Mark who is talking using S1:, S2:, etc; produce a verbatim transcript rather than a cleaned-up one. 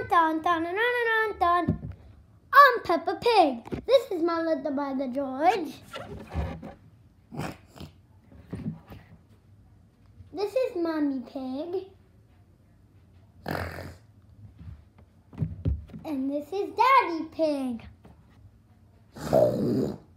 S1: dun, dun, dun, dun, dun, dun. I'm Peppa Pig. This is my little brother George. This is Mommy Pig. And this is Daddy Pig.